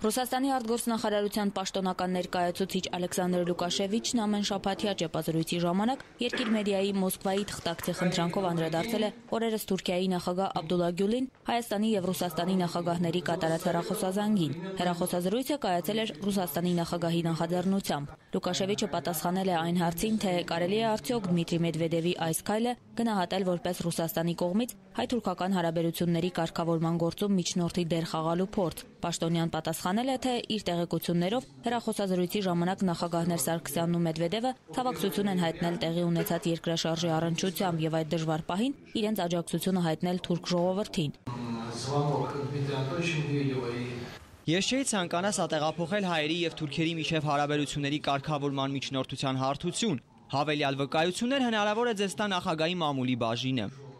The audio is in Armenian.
Ռուսաստանի արտգործնախարարության պաշտոնական ներկայացուցիչ Ալեքսանդր Լուկաշևիչն ամեն շաբաթյա ճեպազրույցի ժամանակ երկիր մեդիայի Մոսկվայի թղթակցի խնդրանքով անդրադարձել է օրերս Թուրքիայի նախագահ Աբդուլլա Գյուլին Հայաստանի եւ Ռուսաստանի նախագահների կատարած հեռախոսազանգին։ Հեռախոսազրույցը կայացել էր Ռուսաստանի նախագահի նախաձեռնությամբ։ Լուկաշևիչը պատասխանել է այն հարցին, թե կարելի է արդյոք Դմիտրի Մեդվեդևի այս քայլը գնահատել որպես Ռուսաստանի կողմից հայ-թուրքական հարաբերությունների կարգավորման գործում միջնորդի դեր խաղալու փորձ։ Պաշտոնյան պատասխանել է, թե իր տեղեկություններով հեռախոսազրույցի ժամանակ նախագահներ Սարգսյանն ու Մեդվեդևը ցավակցություն են հայտնել տեղի ունեցած երկրաշարժի առնչությամբ եւ այդ դժվար պահին իրենց աջակցությունը հայտնել թուրք ժողովրդին։ Ես չէի ցանկանա սատեղափոխել հայերի եւ թուրքերի միջև հարաբերությունների կարգավորման միջնորդության հարթություն։ Հավելյալ վկայություններ հնարավոր է ձեզ տա նախագահի մամուլի բաժինը։